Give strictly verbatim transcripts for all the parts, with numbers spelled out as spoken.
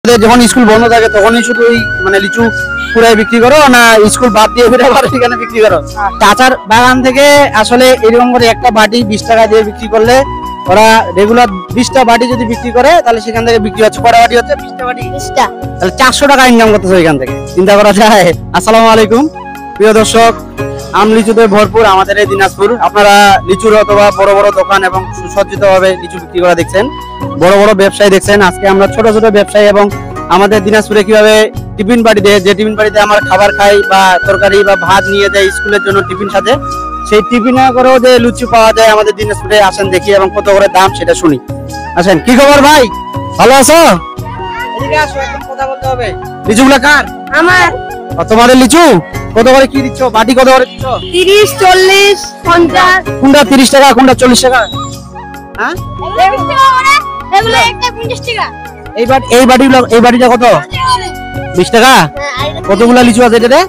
যখন স্কুল বন্ধ থাকে তখনই শুধু ওই মানে লিচু পুরাই বিক্রি করো না স্কুল বাদ দিয়ে ফিরে আবার এখানে বিক্রি করো? চাচার বাগান থেকে আসলে এরকম করে একটা বাটি বিশ টাকা দিয়ে বিক্রি করলে ওরা রেগুলার বিশটা বাটি যদি বিক্রি করে তাহলে সেখান থেকে বিক্রি হচ্ছে কটা বাটি হচ্ছে? বিশটা বাটি, বিশটা, তাহলে চারশো টাকা ইনকাম করতেছে এখান থেকে, চিন্তা করা যায়। আসসালামু আলাইকুম প্রিয় দর্শক, আম লিচুতে ভরপুর আমাদের এই দিনাজপুর। আপনারা লিচুর অথবা বড় বড় দোকান এবং সুসজ্জিত ভাবে লিচু বিক্রি করা দেখছেন, বড় বড় ব্যবসায়ী দেখছেন। আজকে আমরা ছোট ছোট ব্যবসায়ী এবং আমাদের দিনাজপুরে কিভাবে টিফিন বাড়িতে, যে টিফিন বাড়িতে আমরা খাবার খাই বা তরকারি বা ভাত নিয়ে যাই স্কুলের জন্য টিফিন সাথে, সেই টিফিনে করেও যে লুচি পাওয়া যায় আমাদের দিনাজপুরে, আসেন দেখি এবং কত করে দাম সেটা শুনি। আসেন, কি খবর ভাই, ভালো আছো? এদিকে আসো, একদম কথা বলতে হবে। লিচুগুলো কার? আমার। তোমাদের লিচু কত করে কি দিচ্ছ? বাটি কত করে দিচ্ছ? তিরিশ, চল্লিশ, পঞ্চাশ। কোনটা তিরিশ টাকা, কোনটা চল্লিশ টাকা? হ্যাঁ, এগুলো একটা পঞ্চাশ টাকা। এই বাটি, এই বাটিগুলো, এই বাটিটা কত? বিশ টাকা। কতগুলো লিচু আছে এটাতে?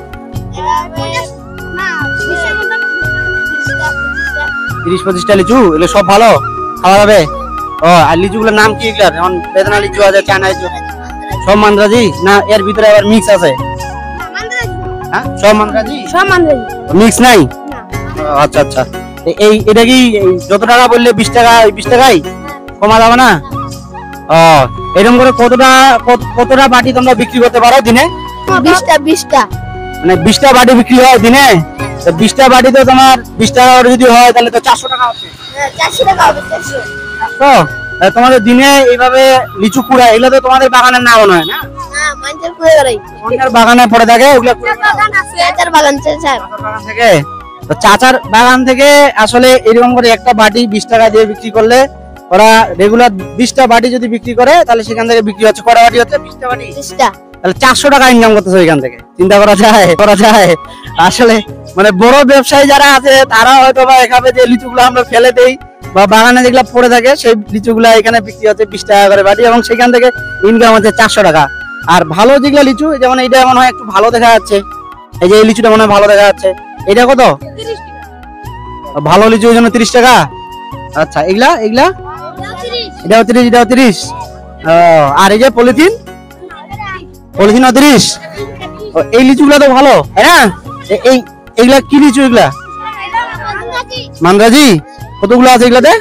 তিরিশ পঁচিশটা লিচু, এগুলো সব ভালো খাওয়া যাবে? ও, আর লিচুগুলোর নাম কি এগুলার? যেমন বেদনা লিচু আছে, চায়না লিচু, সব মান্দ্রাজি না এর ভিতরে আবার মিক্স আছে? হ্যাঁ, সব মান্দ্রাজি, সব মান্দ্রাজি, মিক্স নাই? আচ্ছা আচ্ছা, এই এটা কি যত টাকা বললে বিশ টাকা, বিশ টাকাই কমা যাবে না? ও, এরকম করে কতটা কতটা বাটি তোমরা বিক্রি করতে পারো দিনে? বিশটা, বিশটা, মানে বিশটা বাটি বিক্রি হয় দিনে? বিশটা বাটি তো তোমার বিশ টাকা যদি হয় তাহলে তো চারশো টাকা হচ্ছে। চারশো টাকা হবে, চারশো। তো তোমাদের দিনে এইভাবে লিচু কুড়া, এগুলো তো তোমাদের বাগানের না মনে হয় না? হ্যাঁ, মাঞ্জের কুড়ে গড়াই। অন্যের বাগানে পড়ে থাকে ওগুলো? বাগান আছে, চাচার বাগান, চাচার বাগান থেকে। তো চাচার বাগান থেকে আসলে এরকম করে একটা বাটি বিশ টাকা দিয়ে বিক্রি করলে ওরা রেগুলার বিশটা বাটি যদি বিক্রি করে তাহলে সেখান থেকে বিক্রি হচ্ছে কটা বাটি হচ্ছে? বিশটা বাটি, বিশটা, তাহলে চারশো টাকা ইনকাম করতেছে এখান থেকে, চিন্তা করা যায় করা যায় আসলে মানে বড় ব্যবসায়ী যারা আছে তারা হয়তো বা এখানে যে লিচুগুলো আমরা ফেলে দেই বা বাগানে যেগুলো পড়ে থাকে সেই লিচুগুলো এখানে বিক্রি হচ্ছে বিশ টাকা করে বাটি এবং সেখান থেকে ইনকাম হচ্ছে চারশো টাকা। আর ভালো যেগুলো লিচু, যেমন এইটা মনে হয় একটু ভালো দেখা যাচ্ছে, এই যে এই লিচুটা মনে হয় ভালো দেখা যাচ্ছে, এটা কত? ভালো লিচু ওই জন্য তিরিশ টাকা। আচ্ছা, এগুলা এগুলা এটাও তিরিশ, এটাও তিরিশ। আর এই যে পলিথিন, পলিথিন তিরিশ। এই লিচুগুলা তো ভালো, হ্যাঁ। এই এইগুলা কি লিচু? এগুলা মান্দ্রাজি। কতগুলো আছে এগুলাতে?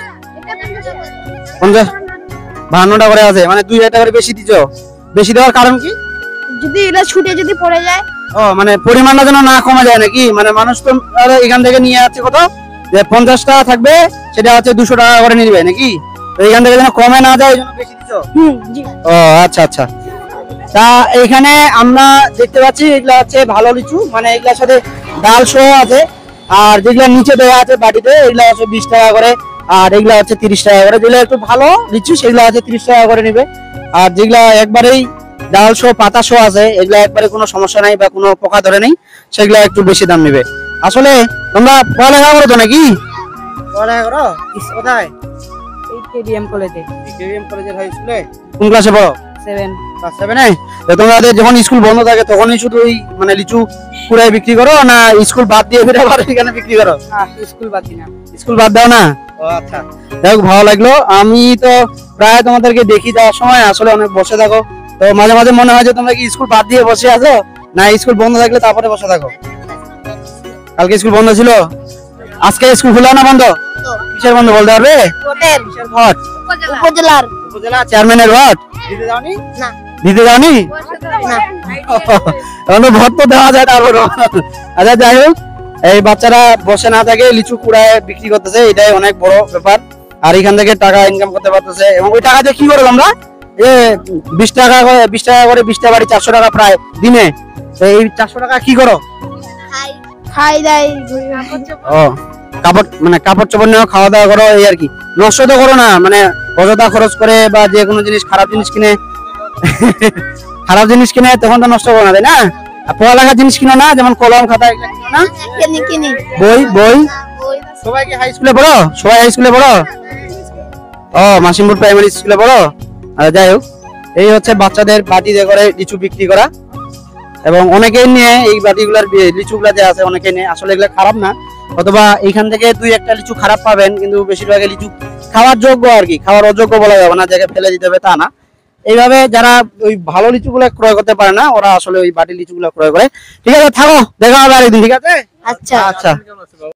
পঞ্চাশ, বাহান্নটা করে আছে, মানে দুই হাজার টাকা করে বেশি দিচ্ছ। বেশি দেওয়ার কারণ কি? যদি এটা ছুটে যদি পড়ে যায়। ও, মানে পরিমাণটা যেন না কমে যায় নাকি? মানে মানুষ তো এখান থেকে নিয়ে যাচ্ছে কত, যে পঞ্চাশ টাকা থাকবে সেটা হচ্ছে দুশো টাকা করে নিবে নাকি? তো এখান থেকে যেন কমে না যায় এই জন্য বেশি দিচ্ছ। ও আচ্ছা আচ্ছা। তা এখানে আমরা দেখতে পাচ্ছি এগুলা হচ্ছে ভালো লিচু, মানে এগুলার সাথে ডাল সহ আছে। আর যেগুলা নিচে দেওয়া আছে বাটিতে এগুলা হচ্ছে বিশ টাকা করে, আর এগুলা হচ্ছে তিরিশ টাকা করে। যেগুলো একটু ভালো লিচু সেগুলো হচ্ছে তিরিশ টাকা করে নিবে। আর যেগুলা একবারেই ডাল সহ পাতা সহ আছে এগুলা একবারে কোনো সমস্যা নাই বা কোনো পোকা ধরে নেই, সেগুলা একটু বেশি দাম নিবে। আসলে তোমরা পড়ালেখা করো তো নাকি? পড়ালেখা করো কোথায়? এই কেডিএম কলেজে। কেডিএম কলেজের হাই স্কুলে কোন ক্লাসে পড়ো? সেভেন। ক্লাস সেভেনে। তো তোমাদের যখন স্কুল বন্ধ থাকে তখনই শুধু ওই মানে লিচু পুরাই বিক্রি করো না স্কুল বাদ দিয়ে ফিরে আবার এখানে বিক্রি করো? হ্যাঁ, স্কুল বাদ দিই না। স্কুল বাদ দাও না? ও আচ্ছা, যাই হোক, ভালো লাগলো। আমি তো প্রায় তোমাদেরকে দেখি যাওয়ার সময় আসলে অনেক বসে থাকো, তো মাঝে মাঝে মনে হয় যে তোমরা কি স্কুল বাদ দিয়ে বসে আছো না স্কুল বন্ধ থাকলে তারপরে বসে থাকো? কালকে স্কুল বন্ধ ছিল, আজকে স্কুল খোলা না বন্ধ? কিসের বন্ধ বলতে পারবে? কিসের ভোট? উপজেলার। উপজেলা চেয়ারম্যানের ভোট দিতে যাওনি? না। দিতে যাওনি? না। এখন তো ভোট তো দেওয়া যায় তারপর। আচ্ছা, যাই হোক, এই বাচ্চারা বসে না থাকে লিচু কুড়ায় বিক্রি করতেছে, এটাই অনেক বড় ব্যাপার। আর এখান থেকে টাকা ইনকাম করতে পারতেছে এবং ওই টাকা দিয়ে কি করো আমরা? এ বিশ টাকা করে, বিশ টাকা করে বিশটা বাড়ি চারশো টাকা প্রায় দিনে। তো এই চারশো টাকা কি করো? খাই দাই। ও, কাপড় মানে কাপড় চোপড় নিয়েও খাওয়া দাওয়া করো, এই আর কি। নষ্ট তো করো না, মানে অযথা খরচ করে বা যে কোনো জিনিস খারাপ জিনিস কিনে খারাপ জিনিস কিনে তখন তো নষ্ট করো না, তাই না? আর পড়ালেখার জিনিস কিনো না, যেমন কলম খাতা এগুলো কিনো না? কিনি কিনি। বই বই সবাই কি হাই স্কুলে পড়ো? সবাই হাই স্কুলে পড়ো? ও, মাসিমপুর প্রাইমারি স্কুলে পড়ো? আর যাই হোক, এই হচ্ছে বাচ্চাদের বাটি দিয়ে করে লিচু বিক্রি করা এবং অনেকেই নিয়ে এই বাটিগুলার লিচুগুলা যে আছে অনেকেই নিয়ে। আসলে এগুলো খারাপ না, অথবা এখান থেকে দুই একটা লিচু খারাপ পাবেন, কিন্তু বেশিরভাগ লিচু খাওয়ার যোগ্য আর কি, খাওয়ার অযোগ্য বলা যাবে না, জায়গায় ফেলে দিতে হবে তা না। এইভাবে যারা ওই ভালো লিচুগুলো ক্রয় করতে পারে না ওরা আসলে ওই বাটি লিচুগুলো ক্রয় করে। ঠিক আছে, থাকো, দেখা হবে আরেকদিন। ঠিক আছে, আচ্ছা আচ্ছা।